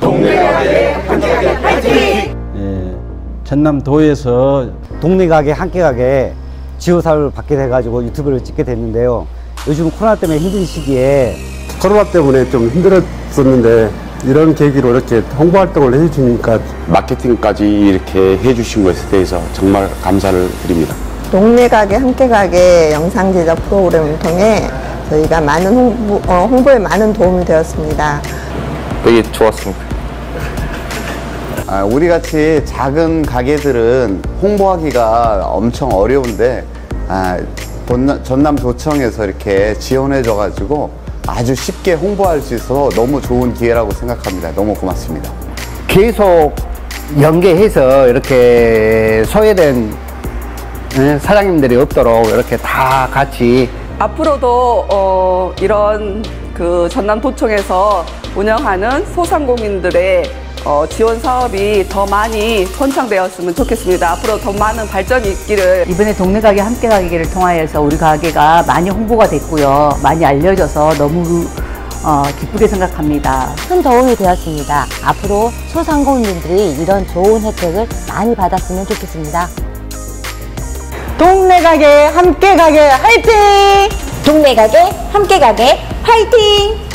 동네가게 함께가게 화이팅! 전남도에서 동네가게 함께가게 지도사를 받게 돼가지고 유튜브를 찍게 됐는데요. 요즘 코로나 때문에 힘든 시기에 코로나 때문에 좀 힘들었었는데 이런 계기로 이렇게 홍보 활동을 해주시니까 마케팅까지 이렇게 해주신 것에 대해서 정말 감사를 드립니다. 동네가게 함께가게 영상 제작 프로그램을 통해 저희가 많은 홍보에 많은 도움이 되었습니다. 되게 좋았습니다. 우리같이 작은 가게들은 홍보하기가 엄청 어려운데 전남도청에서 이렇게 지원해줘가지고 아주 쉽게 홍보할 수 있어서 너무 좋은 기회라고 생각합니다. 너무 고맙습니다. 계속 연계해서 이렇게 소외된 사장님들이 없도록 이렇게 다 같이 앞으로도 이런 전남도청에서 운영하는 소상공인들의 지원 사업이 더 많이 번창되었으면 좋겠습니다. 앞으로 더 많은 발전이 있기를. 이번에 동네가게 함께가기를 통하여서 우리 가게가 많이 홍보가 됐고요. 많이 알려져서 너무 기쁘게 생각합니다. 큰 도움이 되었습니다. 앞으로 소상공인들이 이런 좋은 혜택을 많이 받았으면 좋겠습니다. 동네가게 함께가게 화이팅! 동네가게 함께가게 화이팅!